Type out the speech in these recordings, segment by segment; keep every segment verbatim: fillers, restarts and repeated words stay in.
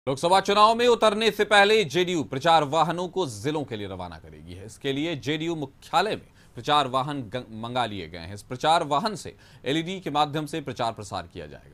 लोकसभा चुनाव में उतरने से पहले जेडीयू प्रचार वाहनों को जिलों के लिए रवाना करेगी है। इसके लिए जेडीयू मुख्यालय में प्रचार वाहन मंगा लिए गए हैं। इस प्रचार वाहन से एलईडी के माध्यम से प्रचार प्रसार किया जाएगा।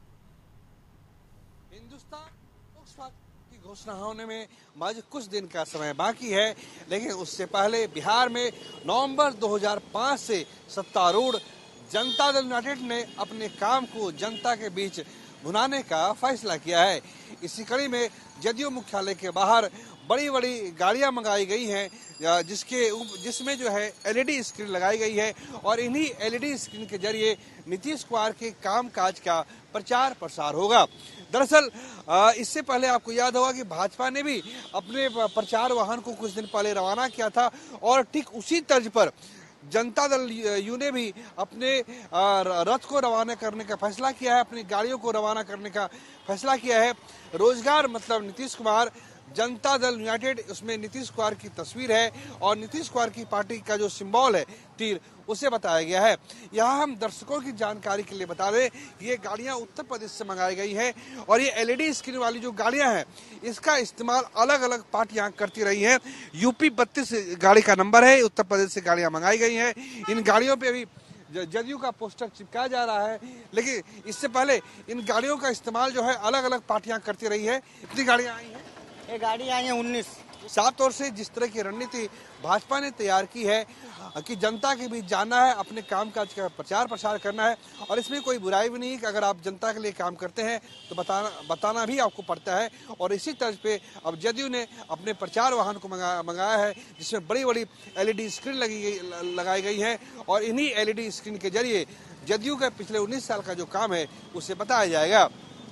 हिंदुस्तान लोकसभा की घोषणा होने में महज कुछ दिन का समय बाकी है, लेकिन उससे पहले बिहार में नवंबर दो हज़ार पाँच से सत्तारूढ़ जनता दल यूनाइटेड ने अपने काम को जनता के बीच भुनाने का फैसला किया है। इसी कड़ी में जदयू मुख्यालय के बाहर बड़ी बड़ी गाड़ियां मंगाई गई हैं, जिसके जिसमें जो है एलईडी स्क्रीन लगाई गई है और इन्हीं एलईडी स्क्रीन के जरिए नीतीश कुमार के कामकाज का प्रचार प्रसार होगा। दरअसल इससे पहले आपको याद होगा कि भाजपा ने भी अपने प्रचार वाहन को कुछ दिन पहले रवाना किया था और ठीक उसी तर्ज पर जनता दल यू ने भी अपने रथ को रवाना करने का फैसला किया है, अपनी गाड़ियों को रवाना करने का फैसला किया है। रोजगार मतलब नीतीश कुमार, जनता दल यूनाइटेड, उसमें नीतीश कुमार की तस्वीर है और नीतीश कुमार की पार्टी का जो सिंबल है तीर, उसे बताया गया है। यहाँ हम दर्शकों की जानकारी के लिए बता दें कि ये गाड़ियाँ उत्तर प्रदेश से मंगाई गई हैं और ये एलईडी स्क्रीन वाली जो गाड़ियाँ हैं इसका इस्तेमाल अलग अलग पार्टियां करती रही हैं। यूपी बत्तीस गाड़ी का नंबर है, उत्तर प्रदेश से गाड़ियां मंगाई गई हैं। इन गाड़ियों पे अभी जदयू का पोस्टर चिपकाया जा रहा है, लेकिन इससे पहले इन गाड़ियों का इस्तेमाल जो है अलग अलग पार्टियां करती रही है। इतनी गाड़ियां आई हैं, ये गाड़ी आई है उन्नीस। साफ तौर से जिस तरह की रणनीति भाजपा ने तैयार की है कि जनता के बीच जाना है, अपने कामकाज का प्रचार प्रसार करना है और इसमें कोई बुराई भी नहीं कि अगर आप जनता के लिए काम करते हैं तो बताना बताना भी आपको पड़ता है। और इसी तर्ज पे अब जदयू ने अपने प्रचार वाहन को मंगा मंगाया है, जिसमें बड़ी बड़ी एलईडी स्क्रीन लगी गई लगाई गई है और इन्हीं एलईडी स्क्रीन के जरिए जदयू का पिछले उन्नीस साल का जो काम है उसे बताया जाएगा।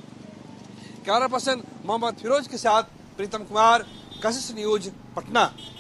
कैमरा पर्सन मोहम्मद फिरोज के साथ प्रीतम कुमार, कशिश न्यूज, पटना।